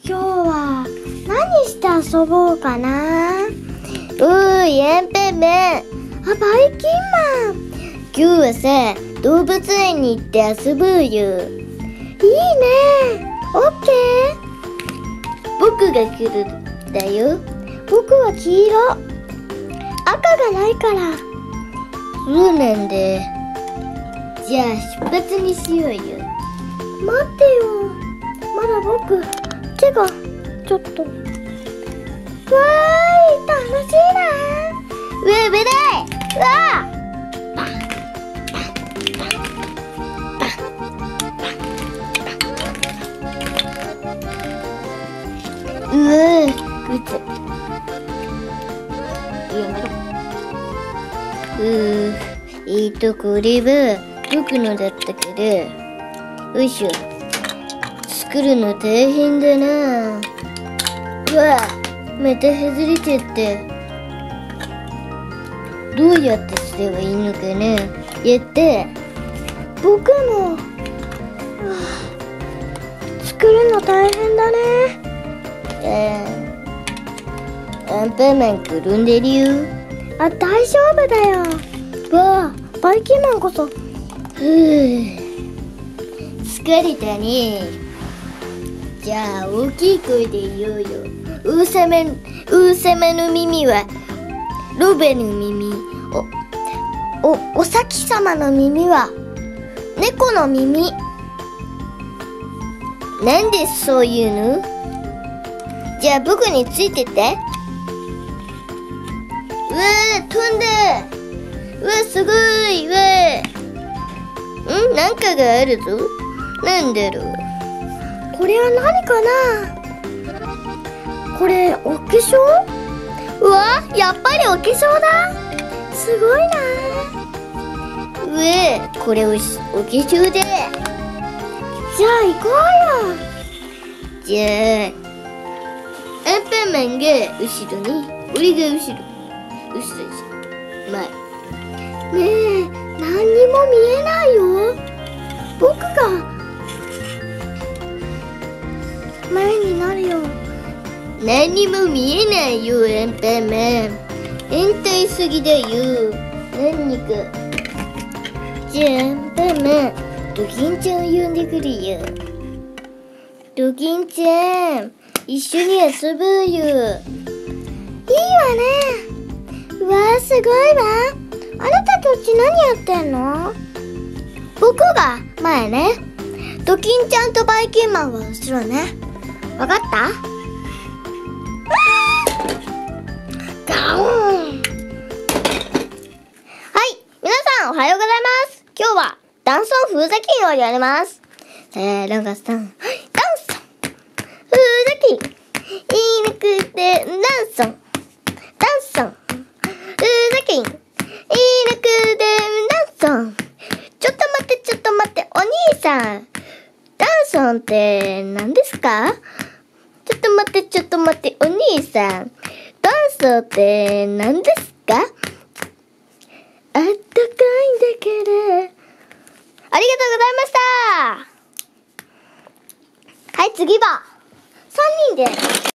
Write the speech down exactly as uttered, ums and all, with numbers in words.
今日は何して遊ぼうかな。うーい、エンペンメン。あ、バイキンマン。今日はさ、動物園に行って遊ぼうよ。いいね。オッケー。僕が来るんだよ。僕は黄色。赤がないから。そうなんだ。じゃあ出発にしようよ。待ってよ。まだ僕手がちょっと。わーい、楽しいな。うわ、危ない。うわうわー、うつ。やめろ。うー、えーと、これは僕のだったけど、よいしょ。作るの大変だな。うわ、また外れちゃった。どうやってすればいいのかな。やった。僕も。作るの大変だね。あー、アンパンマン転んでるよ。あ、大丈夫だよ。わあ、バイキンマンこそ。ふう、疲れたね。じゃあ大きい声で言おうよ。王様、王様の耳はロバの耳。お、お、お先様の耳は猫の耳。なんでそういうの？じゃあ僕についてって。うわー、飛んだ。うわ、すごい。うわー。ん？なんかがあるぞ。なんだろう。これは何かな。これお化粧？うわ、やっぱりお化粧だ。すごいな。うわ、これお、お化粧で。じゃあ行こうよ。じゃあアンパンマンが後ろに、俺が後ろ。後ろ後ろ前。ねえ、何にも見えないよ。僕が前になるよ。何にも見えないよ、アンパンマン。変態すぎだよ。何か。じゃあ、アンパンマン、ドキンちゃんを呼んでくるよ。ドキンちゃん、一緒に遊ぼうよ。いいわね。うわー、すごいわ。あなたたち何やってんの？僕が前ね。ドキンちゃんとバイキンマンは後ろね。わかった？ガオン。はい、皆さんおはようございます。今日はダンソン風雑巾をやります。せーのがさん、ダンソン風雑巾、言いにくくてダンソン、ダンソン風雑巾、言いにくくてダンソン。ちょっと待ってちょっと待って、お兄さん、ダンソンって何ですか？ちょっと待ってちょっと待って、お兄さん、ダンソンって何ですか？あったかいんだけど。ありがとうございました。はい、次はさんにんで